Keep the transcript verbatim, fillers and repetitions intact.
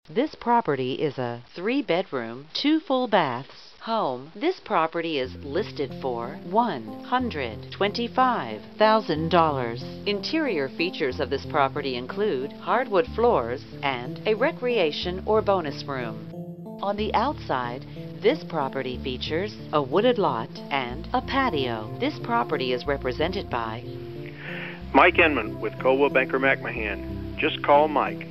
This property is a three-bedroom, two full baths home. This property is listed for one hundred twenty-five thousand dollars. Interior features of this property include hardwood floors and a recreation or bonus room. On the outside, this property features a wooded lot and a patio. This property is represented by Mike Enman with Coldwell Banker McMahan. Just call Mike.